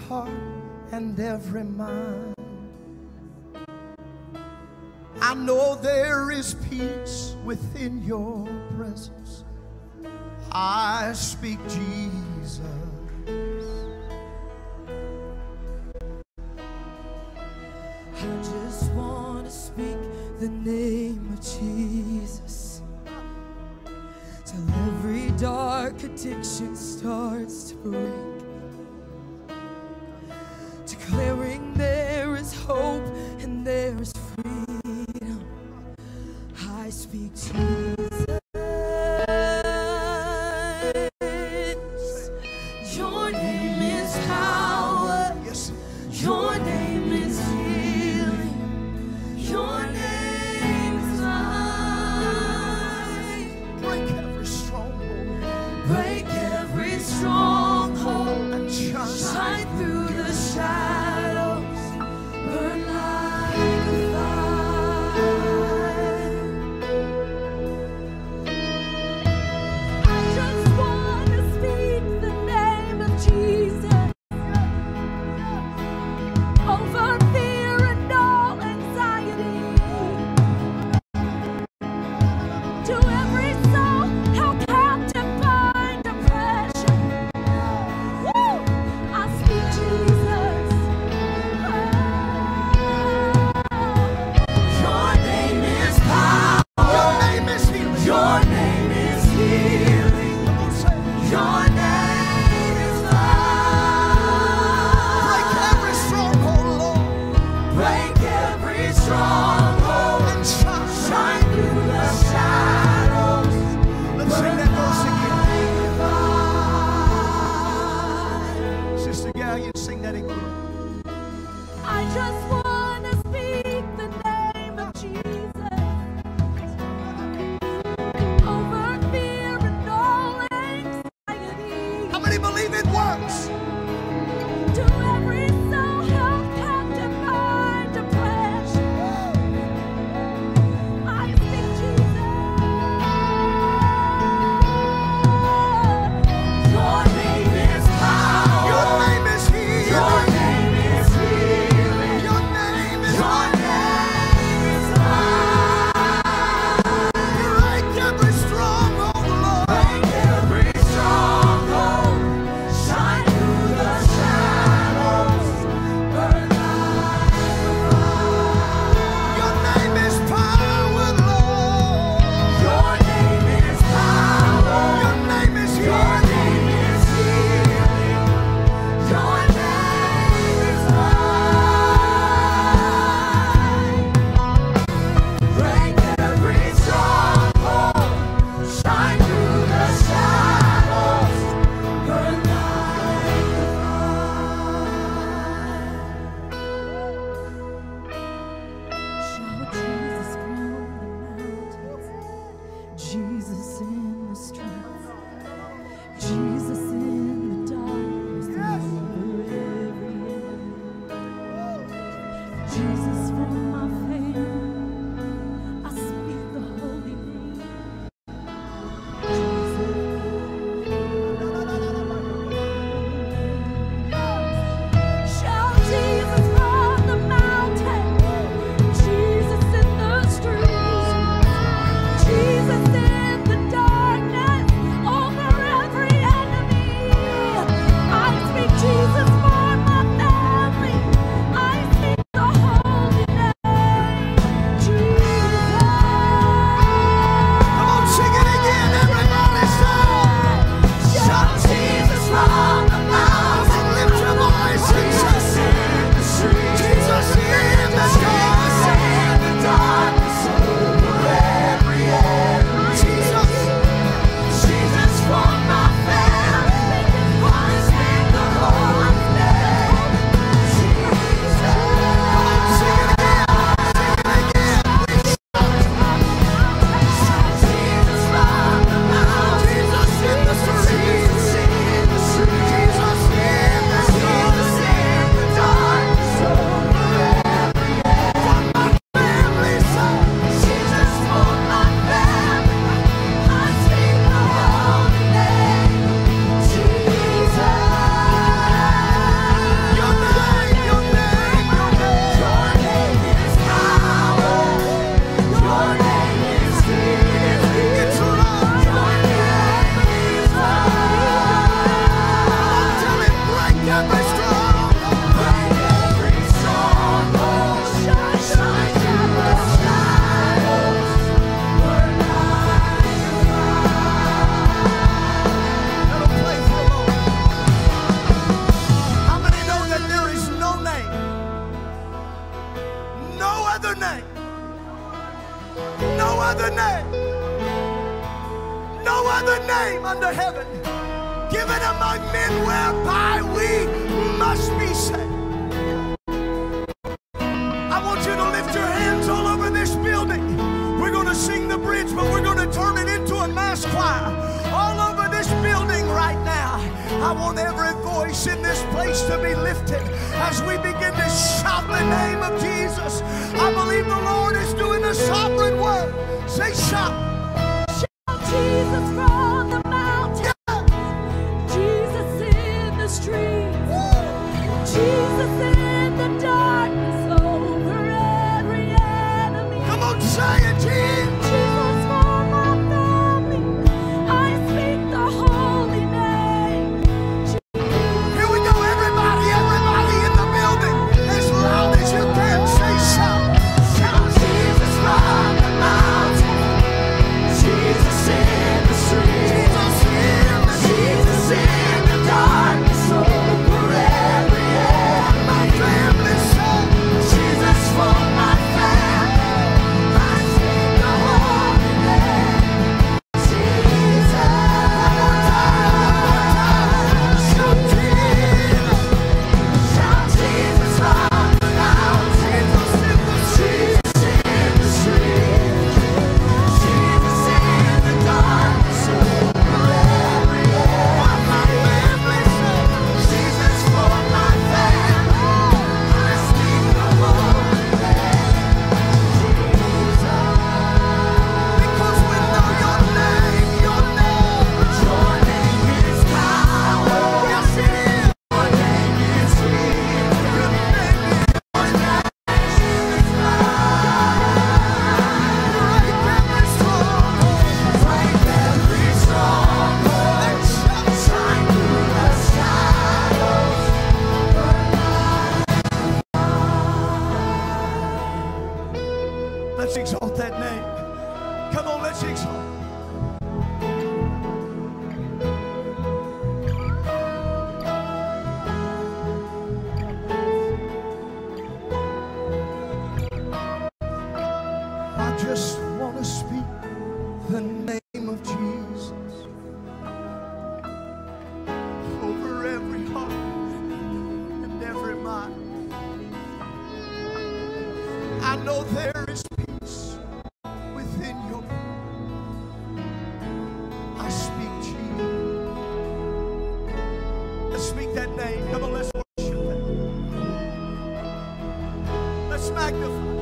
heart and every mind. I know there is peace within your presence. I speak Jesus. I just want to speak the name of Jesus till every dark addiction starts to break, declaring there is hope and there is freedom. I speak Jesus. Your name is power. Your name is healing. Your name is life. Break every stronghold. Break every stronghold And shine through the shadows. Burn like a fire. I just want to speak the name of Jesus over fear and all anxiety. To every soul held captive by depression, woo, I speak Jesus. Your name is power. your name is healing. Your name is healing. Come on, say it. Your name is Break life. every stronghold, Lord. Break every stronghold. And shine. Shine through the shadows. Let's sing that verse again. Like fire. Sister Gallion, sing that again. I just want to speak the name of Jesus over fear and all anxiety. How many believe it works? To every soul held captive by depression, I speak Jesus. Your name is power. Your name is healing. Your name is healing. Your name is Your life. name is life. Break every stronghold, Lord. Break every stronghold. Shine through the shadows. Burn like a fire. Your name is power, Lord. Your name is power. Your name is Your healing. name is healing. Your name is life. Break every stronghold. Shine through the shadows. Burn like a fire. Shout Jesus from the mountains. Jesus in the streets. Jesus in the darkness over every enemy. Jesus for my family. I speak the holy name. Shout Jesus from the mountain. Jesus in the streets. Jesus in the darkness over every enemy. I speak Jesus for my family. I speak the holy name. other name. No other name. No other name under heaven given among men whereby we must be saved. I want you to lift your hands all over this building. We're going to sing the bridge, but we're going to turn it into a mass choir all over this building right now. I want every voice in this place to be lifted as we begin to shout the name of Jesus. I believe the Lord is doing a sovereign work. Say shout. Shout Jesus from the mountain. Jesus in the streets. Jesus in the darkness over every enemy. Come on, say it, Jesus. Jesus for my family. I speak the holy name. Here we go, everybody in the building. As loud as you can, say shout. Shout Jesus from the mountain. Jesus in the street. Jesus in the darkness over every end. My family said, Jesus for my family. I speak the holy name. Jesus. One more time. Shout Jesus. Shout Jesus from the mountain. Jesus in the street. Jesus in the darkness over every end. My family said, Jesus for my family. I speak the holy name. Jesus. Because we know your name, your name. Your name is power. Yes, it is. Your name is healing. Your name is break every stronghold. And shine through the shadows. Let's exalt that name. Come on, let's exalt. I just want to speak the name of Jesus over every heart and every mind. I know there is peace within your mind. I speak Jesus. Let's speak that name. Come on, let's worship that. Let's magnify.